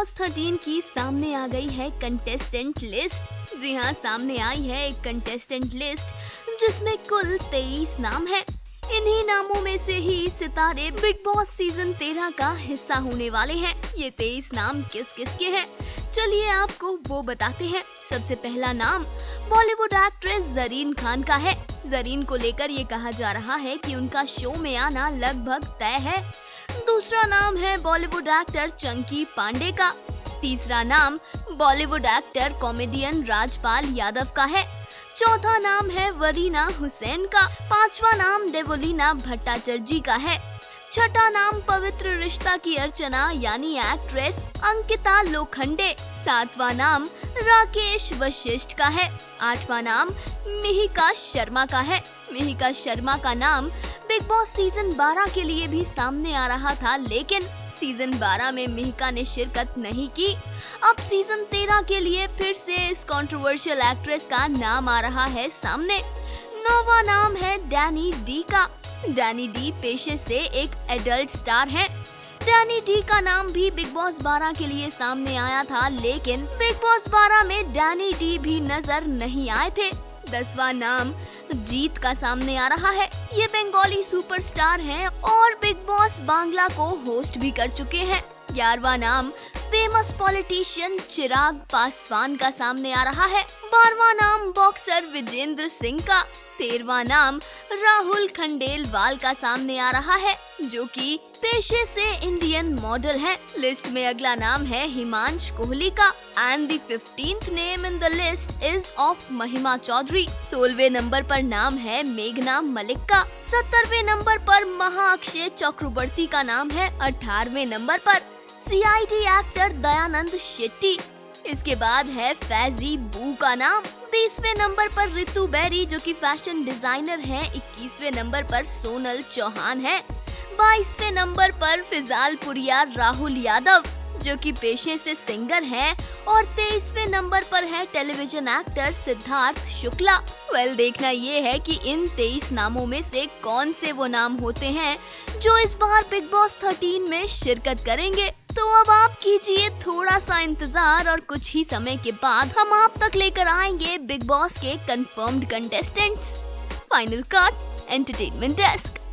Boss 13 की सामने आ गई है कंटेस्टेंट लिस्ट। जी हाँ, सामने आई है एक कंटेस्टेंट लिस्ट जिसमें कुल 23 नाम है। इन्हीं नामों में से ही सितारे बिग बॉस सीजन 13 का हिस्सा होने वाले हैं। ये 23 नाम किस किस के हैं, चलिए आपको वो बताते हैं। सबसे पहला नाम बॉलीवुड एक्ट्रेस ज़रीन खान का है। ज़रीन को लेकर ये कहा जा रहा है कि उनका शो में आना लगभग तय है। दूसरा नाम है बॉलीवुड एक्टर चंकी पांडे का। तीसरा नाम बॉलीवुड एक्टर कॉमेडियन राजपाल यादव का है। चौथा नाम है वरीना हुसैन का। पांचवा नाम देवोलीना भट्टाचार्य का है। छठा नाम पवित्र रिश्ता की अर्चना यानी एक्ट्रेस अंकिता लोखंडे। सातवां नाम राकेश वशिष्ठ का है। आठवां नाम मिहिका शर्मा का है। मिहिका शर्मा का नाम बिग बॉस सीजन 12 के लिए भी सामने आ रहा था, लेकिन सीजन 12 में मिहिका ने शिरकत नहीं की। अब सीजन 13 के लिए फिर से इस कंट्रोवर्शियल एक्ट्रेस का नाम आ रहा है सामने। नौवां नाम है डैनी डी का। डैनी डी पेशे से एक एडल्ट स्टार हैं। डैनी डी का नाम भी बिग बॉस 12 के लिए सामने आया था, लेकिन बिग बॉस 12 में डैनी डी भी नजर नहीं आए थे। 10वां नाम जीत का सामने आ रहा है। ये बंगाली सुपरस्टार हैं और बिग बॉस बांग्ला को होस्ट भी कर चुके हैं। 11वां नाम फेमस पॉलिटिशियन चिराग पासवान का सामने आ रहा है। 12वां नाम बॉक्सर विजेंद्र सिंह का। 13वां नाम राहुल खंडेलवाल का सामने आ रहा है, जो कि पेशे से इंडियन मॉडल है। लिस्ट में अगला नाम है हिमांश कोहली का। And the 15th name in the list is of Mahima Chaudhary. 16वें number पर नाम है मेघना मलिक का। 17वें नंबर पर महाअक्षय चक्रवर्ती का नाम है। 18वें नंबर पर CID एक्टर दयानंद शेट्टी। इसके बाद है फैजी बू का नाम। 20वें नंबर पर रितु बेरी, जो कि फैशन डिजाइनर हैं। 21वें नंबर पर सोनल चौहान है। 22वें नंबर पर फिजालपुरिया राहुल यादव, जो कि पेशे से सिंगर हैं। और 23वें नंबर पर है टेलीविजन एक्टर सिद्धार्थ शुक्ला। देखना ये है कि इन 23 नामों में से कौन से वो नाम होते हैं जो इस बार बिग बॉस 13 में शिरकत करेंगे। तो अब आप कीजिए थोड़ा सा इंतजार और कुछ ही समय के बाद हम आप तक लेकर आएंगे बिग बॉस के confirmed contestants. Final cut entertainment desk.